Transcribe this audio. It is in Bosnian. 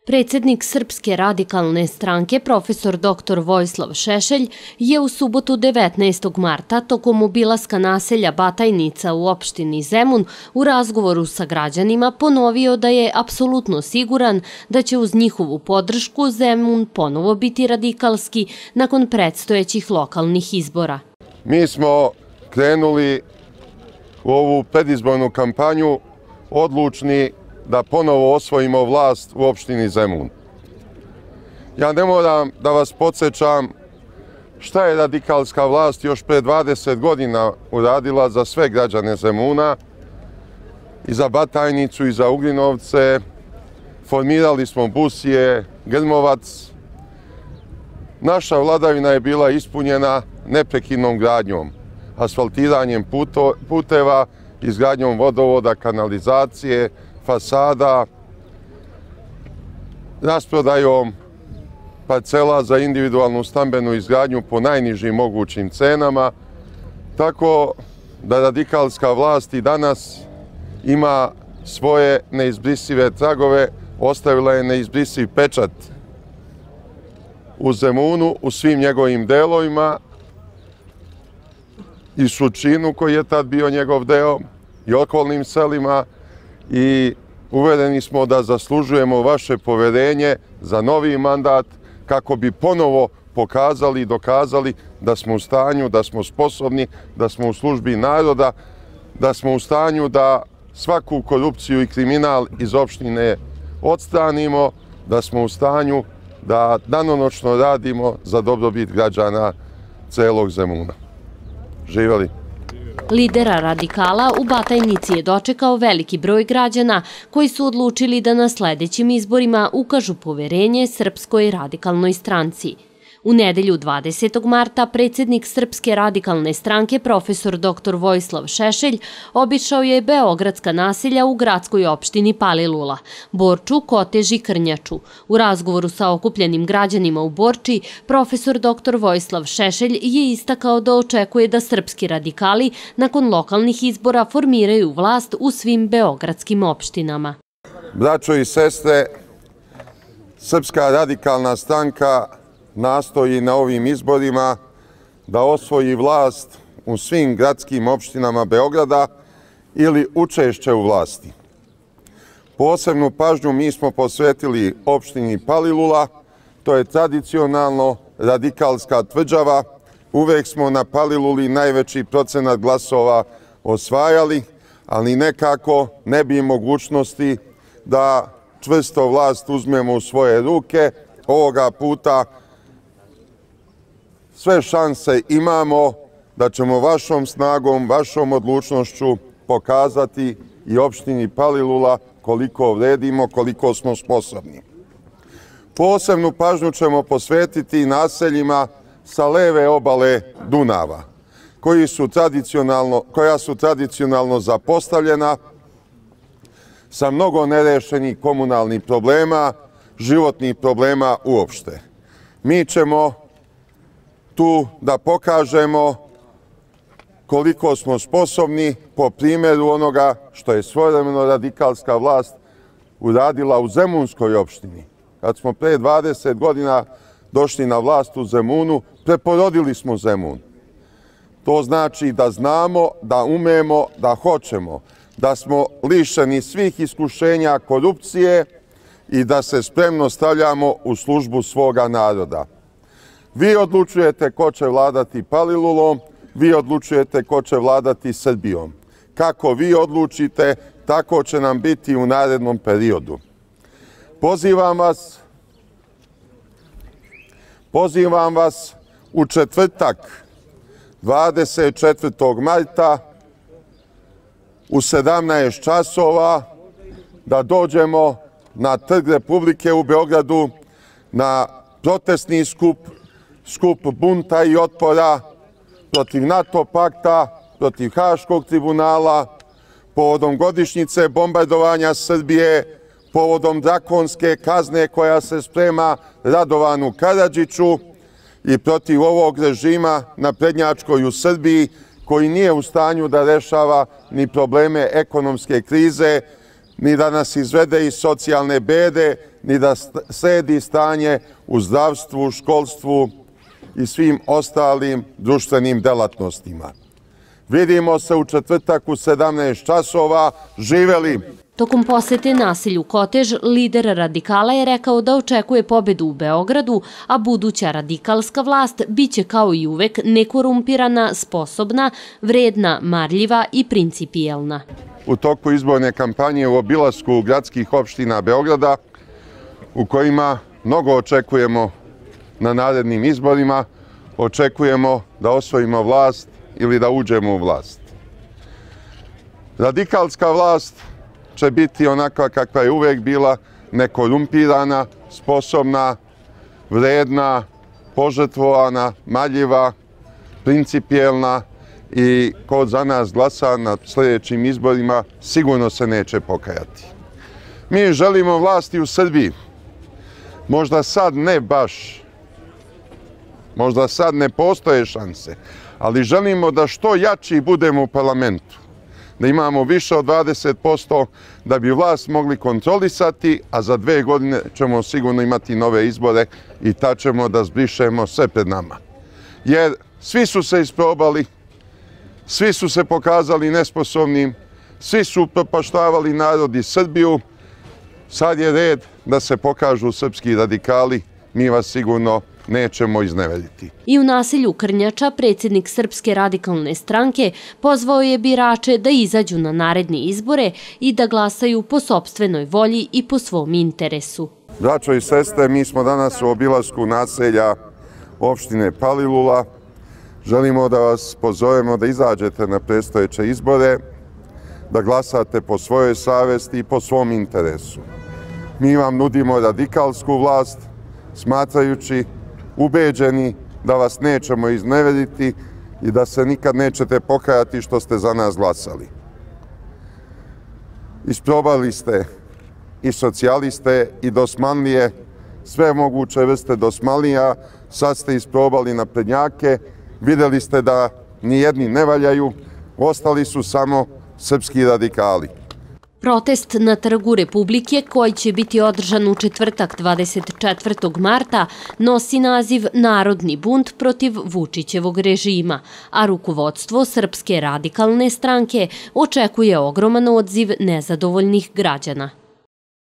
Predsjednik Srpske radikalne stranke, profesor dr. Vojislav Šešelj, je u subotu 19. marta tokom obilaska naselja Batajnica u opštini Zemun u razgovoru sa građanima ponovio da je apsolutno siguran da će uz njihovu podršku Zemun ponovo biti radikalski nakon predstojećih lokalnih izbora. Mi smo krenuli u ovu predizbornu kampanju odlučni da ponovo osvojimo vlast u opštini Zemun. Ja ne moram da vas podsjećam šta je radikalska vlast još pre 20 godina uradila za sve građane Zemuna, i za Batajnicu, i za Ugrinovce. Formirali smo Busije, Grmovac. Naša vladavina je bila ispunjena neprekidnom gradnjom, asfaltiranjem puteva, izgradnjom vodovoda, kanalizacije, fasada, rasprodajom parcela za individualnu stambenu izgradnju po najnižim mogućim cenama, tako da radikalska vlast i danas ima svoje neizbrisive tragove, ostavila je neizbrisiv pečat u Zemunu, u svim njegovim delovima, i Surčinu koji je tad bio njegov deo, i okolnim selima, i uvereni smo da zaslužujemo vaše poverenje za novi mandat kako bi ponovo pokazali i dokazali da smo u stanju, da smo sposobni, da smo u službi naroda, da smo u stanju da svaku korupciju i kriminal iz opštine odstranimo, da smo u stanju da danonoćno radimo za dobrobit građana celog Zemuna. Živjeli! Lidera radikala u Batajnici je dočekao veliki broj građana koji su odlučili da na sledećim izborima ukažu poverenje Srpskoj radikalnoj stranci. U nedelju 20. marta predsjednik Srpske radikalne stranke, profesor dr. Vojislav Šešelj, obišao je beogradska naselja u gradskoj opštini Palilula, Borču, Kotež i Krnjaču. U razgovoru sa okupljenim građanima u Borči, profesor dr. Vojislav Šešelj je istakao da očekuje da srpski radikali nakon lokalnih izbora formiraju vlast u svim beogradskim opštinama. Braćo i sestre, Srpska radikalna stranka nastoji na ovim izborima da osvoji vlast u svim gradskim opštinama Beograda ili učešće u vlasti. Posebnu pažnju mi smo posvetili opštini Palilula, to je tradicionalno radikalska tvrđava. Uvek smo na Paliluli najveći procenat glasova osvajali, ali nekako ne bi mogućnosti da čvrsto vlast uzmemo u svoje ruke. Ovoga puta sve šanse imamo da ćemo vašom snagom, vašom odlučnošću pokazati i opštini Palilula koliko vredimo, koliko smo sposobni. Posebnu pažnju ćemo posvetiti naseljima sa leve obale Dunava, koja su tradicionalno zapostavljena, sa mnogo nerešenih komunalnih problema, životnih problema uopšte. Mi ćemo tu da pokažemo koliko smo sposobni po primjeru onoga što je svojevremeno radikalska vlast uradila u Zemunskoj opštini. Kad smo pre 20 godina došli na vlast u Zemunu, preporodili smo Zemun. To znači da znamo, da umemo, da hoćemo, da smo lišeni svih iskušenja korupcije i da se spremno stavljamo u službu svoga naroda. Vi odlučujete ko će vladati Palilulom, vi odlučujete ko će vladati Srbijom. Kako vi odlučite, tako će nam biti u narednom periodu. Pozivam vas u četvrtak, 24. marta, u 17 časova, da dođemo na Trg Republike u Beogradu na protestni skup bunta i otpora protiv NATO pakta, protiv Haškog tribunala, povodom godišnjice bombardovanja Srbije, povodom drakonske kazne koja se sprema Radovanu Karadžiću i protiv ovog režima naprednjačkoj u Srbiji, koji nije u stanju da rešava ni probleme ekonomske krize, ni da nas izvede iz socijalne bede, ni da sredi stanje u zdravstvu, školstvu i svim ostalim društvenim delatnostima. Vidimo se u četvrtak u 17 časova. Živeli! Tokom posete naselju Kotež, lider radikala je rekao da očekuje pobedu u Beogradu, a buduća radikalska vlast biće kao i uvek nekorumpirana, sposobna, vredna, marljiva i principijelna. U toku izborne kampanje u obilasku gradskih opština Beograda, u kojima mnogo očekujemo na narednim izborima, očekujemo da osvojimo vlast ili da uđemo u vlast. Radikalska vlast će biti onakva kakva je uvek bila, nekorumpirana, sposobna, vredna, požrtvovana, marljiva, principijelna i ko za nas glasa na sljedećim izborima sigurno se neće pokajati. Mi želimo vlasti u Srbiji. Možda sad ne baš, možda sad ne postoje šanse, ali želimo da što jači budemo u parlamentu, da imamo više od 20%, da bi vlast mogli kontrolisati, a za 2 godine ćemo sigurno imati nove izbore i tad ćemo da zbrišemo sve pred nama. Jer svi su se isprobali, svi su se pokazali nesposobnim, svi su upropaštavali narod i Srbiju. Sad je red da se pokažu srpski radikali, mi vas sigurno nećemo izneveriti. I u naselju Krnjača predsjednik Srpske radikalne stranke pozvao je birače da izađu na naredne izbore i da glasaju po sopstvenoj volji i po svom interesu. Braćo i sestre, mi smo danas u obilasku naselja opštine Palilula. Želimo da vas pozovemo da izađete na predstojeće izbore, da glasate po svojoj savesti i po svom interesu. Mi vam nudimo radikalsku vlast, smatrajući, ubeđeni da vas nećemo izneveriti i da se nikad nećete pokajati što ste za nas glasali. Isprobali ste i socijaliste i dosmanlije, sve moguće vrste dosmanlija, sad ste isprobali naprednjake, vidjeli ste da nijedni ne valjaju, ostali su samo srpski radikali. Protest na Trgu Republike, koji će biti održan u četvrtak 24. marta, nosi naziv Narodni bunt protiv Vučićevog režima, a rukovodstvo Srpske radikalne stranke očekuje ogroman odziv nezadovoljnih građana.